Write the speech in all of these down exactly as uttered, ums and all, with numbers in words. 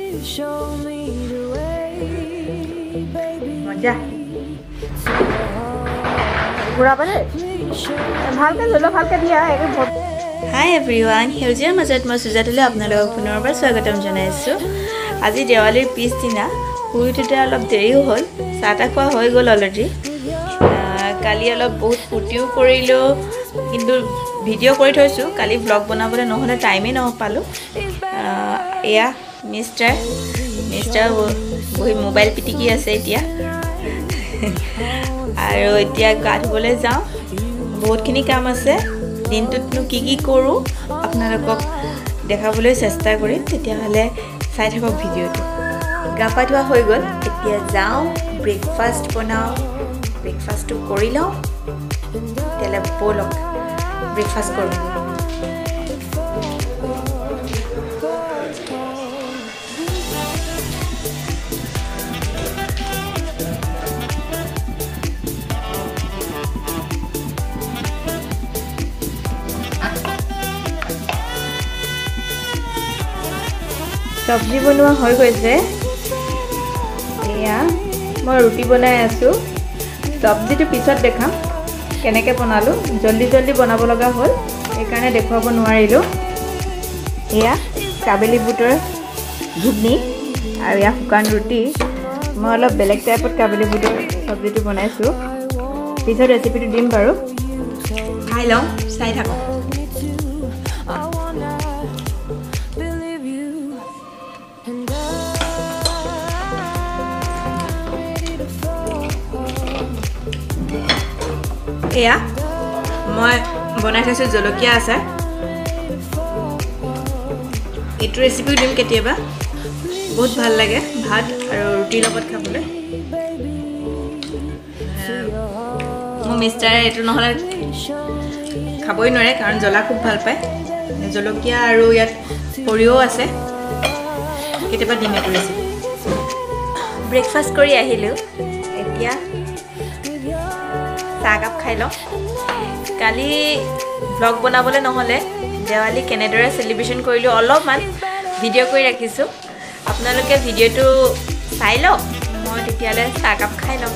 মজা পুৰা পালে ভালকে জলো ভালকে দিয়া একে ভট হাই এভৰিৱান হেউজিয়াৰ মাজত মই সুজাতলৈ আপোনালোকক পুনৰবাৰ স্বাগতম জনাইছো আজি দেৱালীৰ পিছদিনা শুই উঠোতে অলপ দেৰিও হ'ল চাহটা খোৱা হৈ গ'ল অলৰেডি কালি অলপ বহুত ফূৰ্তিও কৰিলোঁ কিন্তু ভিডিঅ' কৰি থৈছোঁ কালি ব্লগ বনাবলৈ নহ'লে টাইমেই নাপালোঁ এয়া মিষ্টাৰ মিষ্টাৰ বহি মোবাইল পিটিকি আছে এতিয়া আৰু এতিয়া গা ধুবলৈ যাওঁ বহুতখিনি কাম আছে দিনটোতনো কি কি কৰোঁ আপোনালোকক দেখাবলৈ চেষ্টা কৰিম তেতিয়াহ'লে চাই থাকক ভিডিঅ'টো গা পা ধোৱা হৈ গ'ল এতিয়া যাওঁ ব্ৰেকফাষ্ট বনাওঁ ব্ৰেকফাষ্টটো কৰি লওঁ তেতিয়াহ'লে ব'লক ব্ৰেকফাষ্ট কৰোঁ সবজি বনোৱা হৈ গৈছে এয়া মই ৰুটি বনাই আছোঁ সবজিটো পিছত দেখাম কেনেকৈ বনালোঁ জলদি জলদি বনাব লগা হ'ল সেইকাৰণে দেখুৱাব নোৱাৰিলোঁ এয়া কাবেলি বুটৰ ঘুগনি আৰু এয়া শুকান ৰুটি মই অলপ বেলেগ টাইপত কাবেলি বুটৰ সবজিটো বনাইছোঁ পিছত ৰেচিপিটো দিম বাৰু খাই লওঁ চাই থাকক এয়া মই বনাই থৈছোঁ জলকীয়া আচাৰ এইটো ৰেচিপিও দিম কেতিয়াবা বহুত ভাল লাগে ভাত আৰু ৰুটিৰ লগত খাবলৈ মোৰ মিষ্টাৰে এইটো নহ'লে খাবই নোৱাৰে কাৰণ জ্বলা খুব ভাল পায় জলকীয়া আৰু ইয়াত সৰিয়হ আছে কেতিয়াবা দিম এইটো ৰেচিপি ব্ৰেকফাষ্ট কৰি আহিলোঁ এতিয়া চাহ কাপ খাই লওঁ কালি ব্লগ বনাবলৈ নহ'লে দেৱালী কেনেদৰে চেলিব্ৰেশ্যন কৰিলোঁ অলপমান ভিডিঅ' কৰি ৰাখিছোঁ আপোনালোকে ভিডিঅ'টো চাই লওক মই তেতিয়াহ'লে চাহ কাপ খাই লওঁ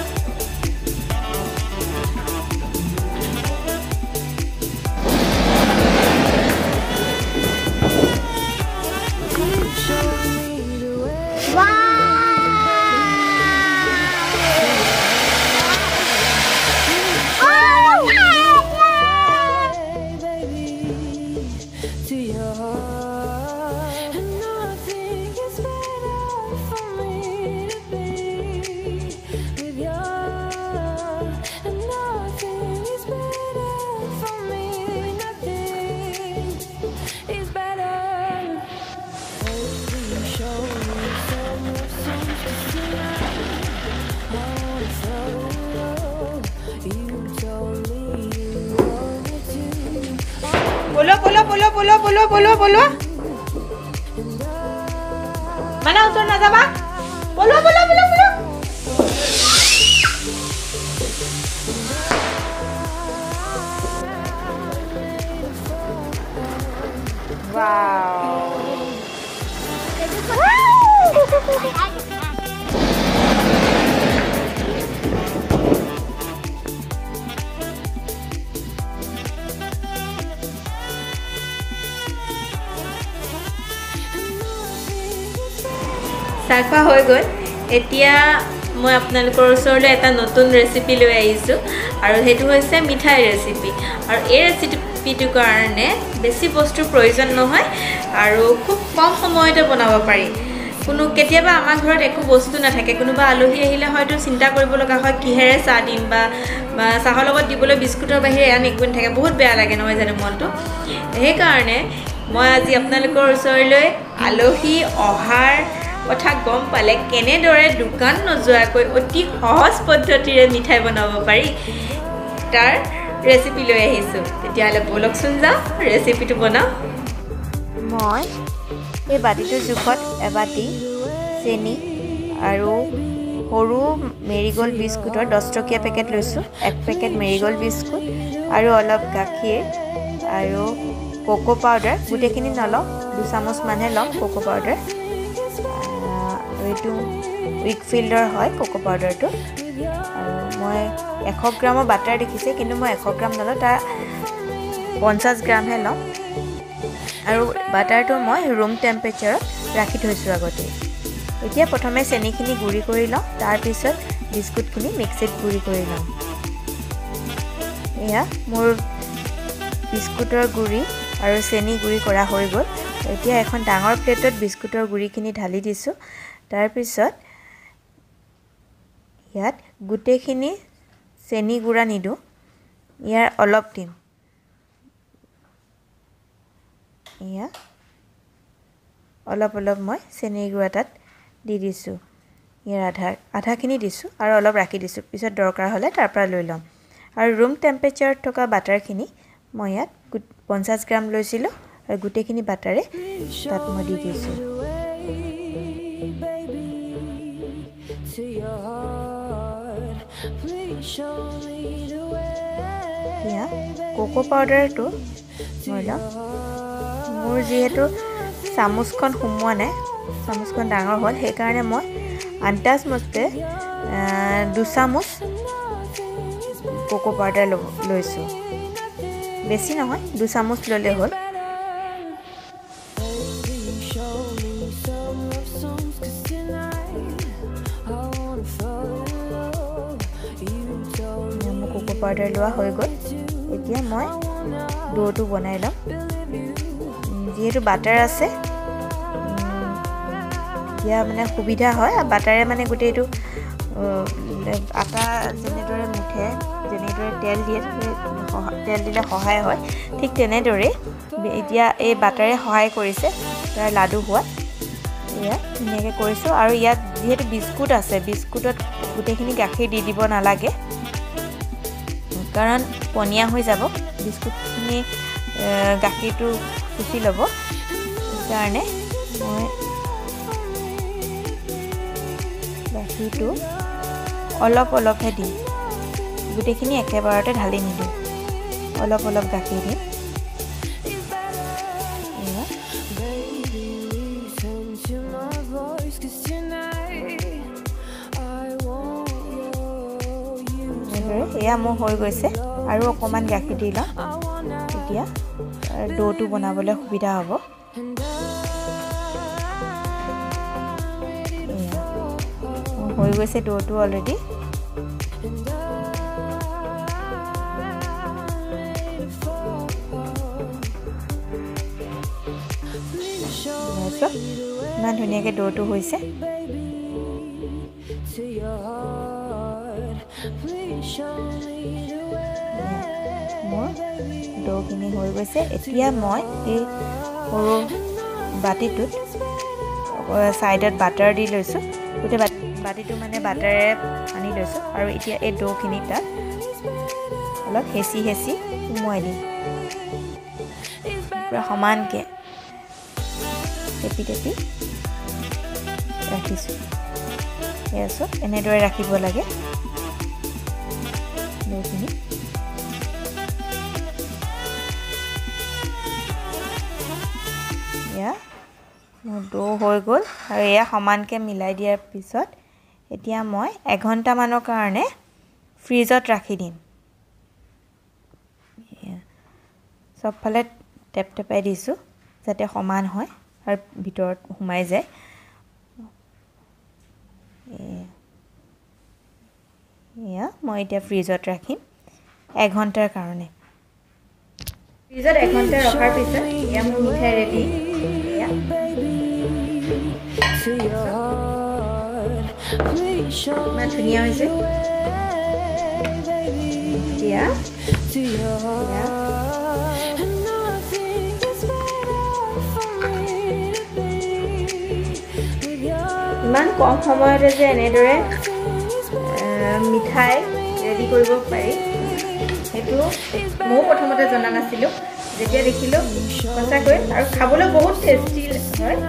बोलो बोलो बोलो बोलो बोलो बोलो बोलो मना उतर ना जाबा बोलो बोलो बोलो बोलो वाओ চাহখোৱা হৈ গ'ল এতিয়া মই আপোনালোকৰ ওচৰলৈ এটা নতুন ৰেচিপি লৈ আহিছোঁ আৰু সেইটো হৈছে মিঠাই ৰেচিপি আৰু এই ৰেচিপিটোৰ কাৰণে বেছি বস্তুৰ প্ৰয়োজন নহয় আৰু খুব কম সময়তে বনাব পাৰি কোনো কেতিয়াবা আমাৰ ঘৰত একো বস্তু নাথাকে কোনোবা আলহী আহিলে হয়তো চিন্তা কৰিব লগা হয় কিহেৰে চাহ দিম বা চাহৰ লগত দিবলৈ বিস্কুটৰ বাহিৰে আন একো নাথাকে বহুত বেয়া লাগে নহয় জানো মনটো সেইকাৰণে মই আজি আপোনালোকৰ ওচৰলৈ আলহী অহাৰ কথা গম পালে কেনেদৰে দোকান নযোৱাকৈ অতি সহজ পদ্ধতিৰে মিঠাই বনাব পাৰি তাৰ ৰেচিপি লৈ আহিছোঁ তেতিয়াহ'লে বলকচোন যাওঁ ৰেচিপিটো বনাওঁ মই এই বাটিটোৰ জোখত এবাটি চেনি আৰু সৰু মেৰিগোল্ড বিস্কুটৰ দহ টকীয়া পেকেট লৈছোঁ এক পেকেট মেৰিগোল্ড বিস্কুট আৰু অলপ গাখীৰ আৰু কোকো পাউডাৰ গোটেইখিনি নলওঁ দুই চামুচ মানে ল'ম কোকো পাউডাৰ এইটো উইকফিল্ডৰ হয় কোকো পাউডাৰটো আৰু মই এশ গ্ৰামৰ বাটাৰ দেখিছে কিন্তু মই এশ গ্ৰাম নলওঁ তাৰ পঞ্চাছ গ্ৰামহে লওঁ আৰু বাটাৰটো মই ৰুম টেম্পাৰেচাৰত ৰাখি থৈছোঁ আগতে এতিয়া প্ৰথমে চেনিখিনি গুড়ি কৰি লওঁ তাৰপিছত বিস্কুটখিনি মিক্সিত গুড়ি কৰি লওঁ এয়া মোৰ বিস্কুটৰ গুড়ি আৰু চেনি গুড়ি কৰা হৈ গ'ল এতিয়া এখন ডাঙৰ প্লেটত বিস্কুটৰ গুড়িখিনি ঢালি দিছোঁ তাৰপিছত ইয়াত গোটেইখিনি চেনি গুড়া নিদো ইয়াৰ অলপ দিম ইয়া অলপ অলপ মই চেনি গুড়া তাত দি দিছোঁ ইয়াৰ আধা আধাখিনি দিছোঁ আৰু অলপ ৰাখি দিছোঁ পিছত দৰকাৰ হ'লে তাৰ পৰা লৈ ল'ম আৰু ৰুম টেম্পাৰেচাৰত থকা বাটাৰখিনি মই ইয়াত পঞ্চাছ গ্ৰাম লৈছিলোঁ আৰু গোটেইখিনি বাটাৰে তাত মই দি দিছোঁ এতিয়া কোকো পাউডাৰটো মই লওঁ মোৰ যিহেতু চামুচখন সোমোৱা নাই চামুচখন ডাঙৰ হ'ল সেইকাৰণে মই আন্দাজ মতে দুচামুচ কোকো পাউডাৰ লৈছোঁ বেছি নহয় দুচামুচ ল'লে হ'ল মোৰ কোকো পাউডাৰ লোৱা হৈ গ'ল এতিয়া মই ডোটো বনাই ল'ম যিহেতু বাটাৰ আছে এতিয়া মানে সুবিধা হয় বাটাৰে মানে গোটেইটো আটা যেনেদৰে মুঠে যেনেদৰে তেল দিয়ে তেল দিলে সহায় হয় ঠিক তেনেদৰে এতিয়া এই বাটাৰে সহায় কৰিছে তাৰ লাডু হোৱাত এয়া ধুনীয়াকৈ কৰিছোঁ আৰু ইয়াত যিহেতু বিস্কুট আছে বিস্কুটত গোটেইখিনি গাখীৰ দি দিব নালাগে কাৰণ পনীয়া হৈ যাব বিস্কুটখিনি গাখীৰটো শুচি ল'ব সেইকাৰণে মই গাখীৰটো অলপ অলপহে দিম গোটেইখিনি একেবাৰতে ঢালি নিদিওঁ অলপ অলপ গাখীৰ দিম এয়া মোৰ হৈ গৈছে আৰু অকণমান গাখীৰ দি লওঁ এতিয়া ডোটো বনাবলৈ সুবিধা হ'ব হৈ গৈছে ডোটো অলৰেডি ইমান ধুনীয়াকৈ ডোটো হৈছে মোৰ ডোখিনি হৈ গৈছে এতিয়া মই এই সৰু বাতিটোত ছাইডত বাটাৰ দি লৈছোঁ গোটেই বাতিটো মানে বাটাৰে সানি লৈছোঁ আৰু এতিয়া এই ডোখিনি তাত অলপ হেঁচি হেঁচি সুমুৱাই দিম পূৰা সমানকৈ টেপি টেপি ৰাখিছোঁ এয়া চব এনেদৰে ৰাখিব লাগে ডোখিনি এয়া মোৰ ডো হৈ গ'ল আৰু এয়া সমানকৈ মিলাই দিয়াৰ পিছত এতিয়া মই এঘণ্টামানৰ কাৰণে ফ্ৰিজত ৰাখি দিম চবফালে টেপ টেপাই দিছোঁ যাতে সমান হয় আৰু ভিতৰত সোমাই যায় এয়া মই এতিয়া ফ্ৰিজত ৰাখিম এঘণ্টাৰ কাৰণে ফ্ৰিজত এঘণ্টা ৰখাৰ পিছত এয়া মোৰ মিঠাই ৰেডি এয়া ইমান ধুনীয়া হৈছে এতিয়া ইমান কম সময়তে যে এনেদৰে মিঠাই ৰেডি কৰিব পাৰি সেইটো ময়ো প্ৰথমতে জনা নাছিলোঁ যেতিয়া দেখিলোঁ সঁচাকৈ আৰু খাবলৈ বহুত টেষ্টি হয়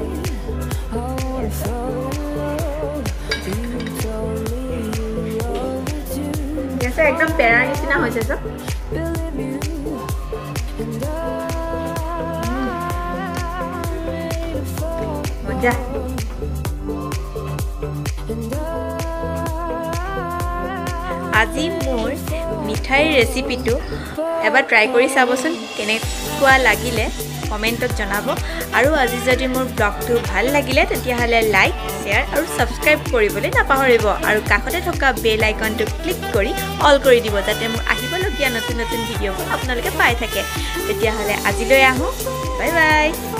একদম পেৰাৰ নিচিনা হৈছে চব মজা আজি মোৰ মিঠাইৰ ৰেচিপিটো এবাৰ ট্ৰাই কৰি চাবচোন কেনেকুৱা লাগিলে কমেন্টত জনাব আৰু আজি যদি মোৰ ব্লগটো ভাল লাগিলে তেতিয়াহলে লাইক শেয়াৰ আৰু সাবস্ক্ৰাইব কৰিবলৈ নাপাহৰিব আৰু কাষতে থকা বেল আইকনটো ক্লিক কৰি অল কৰি দিব যাতে মোৰ আহিবলগীয়া নতুন নতুন ভিডিঅ'বোৰ আপোনালোকে পাই থাকে তেতিয়াহলে আজিলৈ আহো বাই বাই